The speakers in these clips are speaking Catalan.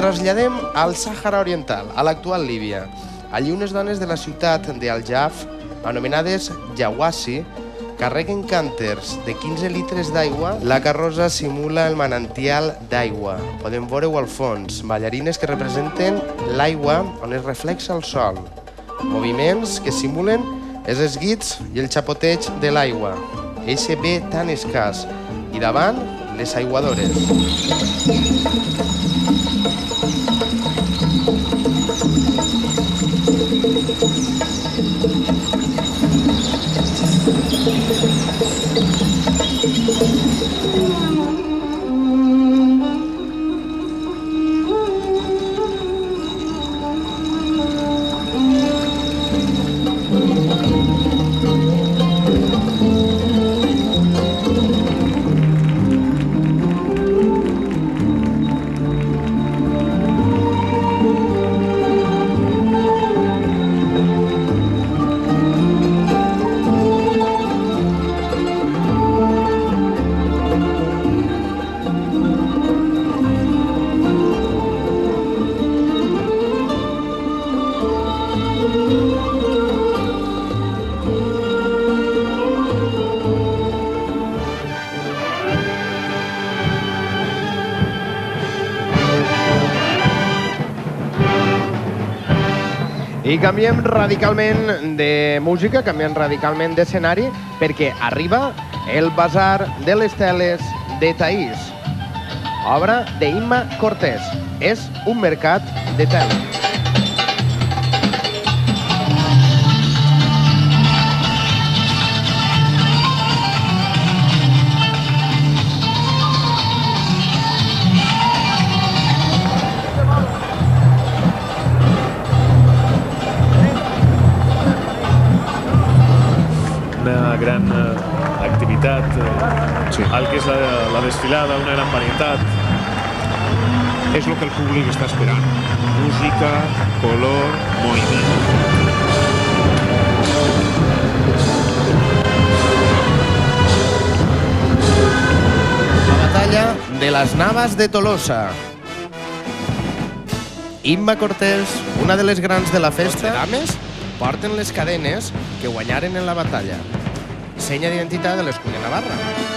traslladem al Sàhara Oriental, a l'actual Líbia. Allí unes dones de la ciutat d'Al-Jaf, anomenades Jawasi, carreguen cànters de 15 litres d'aigua. La carrossa simula el manantial d'aigua. Podem veure-ho al fons, ballarines que representen l'aigua on es reflexa el sol. Moviments que simulen els esguits i el xapoteig de l'aigua. Eixe bé tan escàs. I davant, les aiguadores. I canviem radicalment de música, canviem radicalment d'escenari, perquè arriba el Basar de les Teles de Taís. Obra d'Imma Cortés. És un mercat de teles. Una gran activitat, el que és la desfilada, una gran varietat. És el que el públic està esperant. Música, color, moviment. La batalla de les Navas de Tolosa. Imma Cortés, una de les grans de la festa. Les dames porten les cadenes que guanyaren en la batalla. Senya d'identitat de l'escull de Navarra.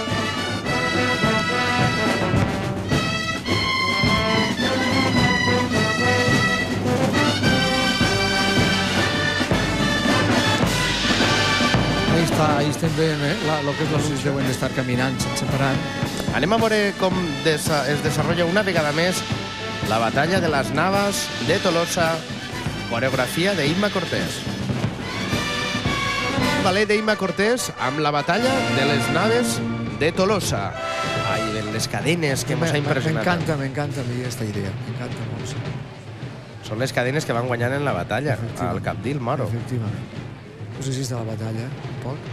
Ahí estem veient el que és la succió, deuen d'estar caminant sense parar. Anem a veure com es desenvolupa una vegada més la batalla de les Navas de Tolosa, coreografia d'Imma Cortés. Ballet d'Imma Cortés amb la batalla de les Naves de Tolosa. Ai, les cadenes que ens ha impressionat. M'encanta a mi aquesta idea, m'encanta molt. Són les cadenes que van guanyant en la batalla, al Capdil, Moro. Efectivament. No sé si està la batalla, un poc.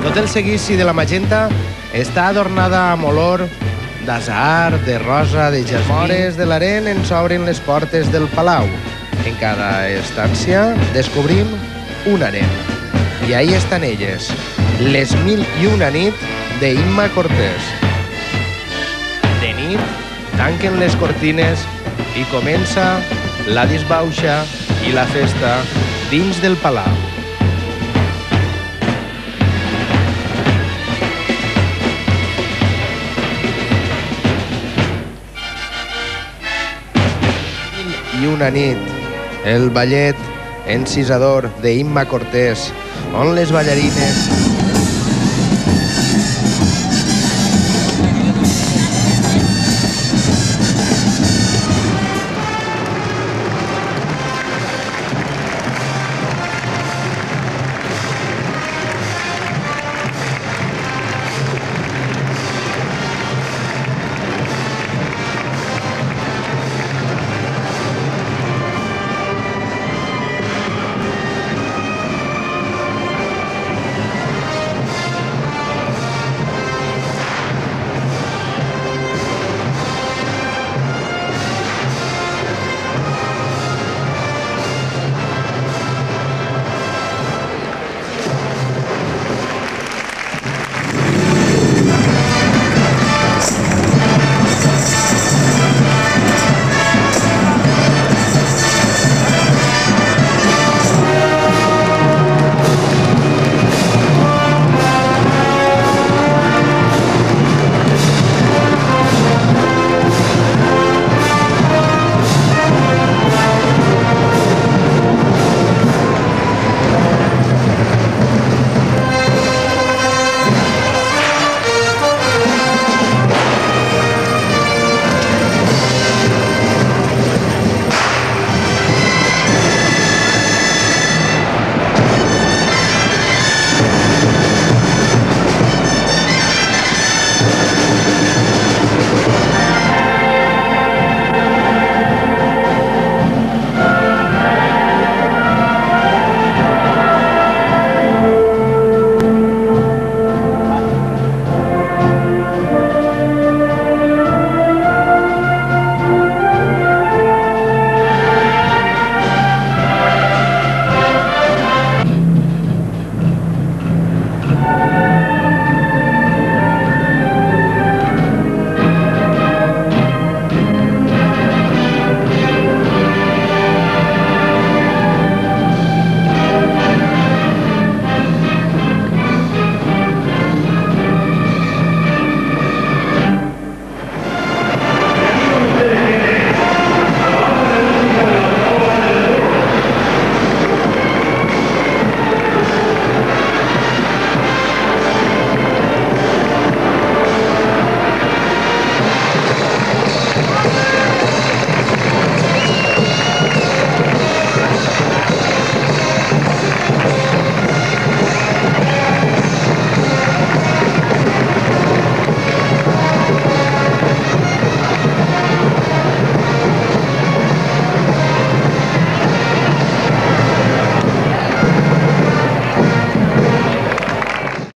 Tot el seguici de la Magenta està adornada amb olor d'azahar, de rosa, de jasmí. Mores de l'Aren ens obren les portes del palau. En cada estància descobrim un harem. I ahí estan elles, les 1001 nit d'Imma Cortés. De nit, tanquen les cortines i comença la disbauxa i la festa dins del palau. I una nit, el ballet encisador d'Imma Cortés, on les ballarines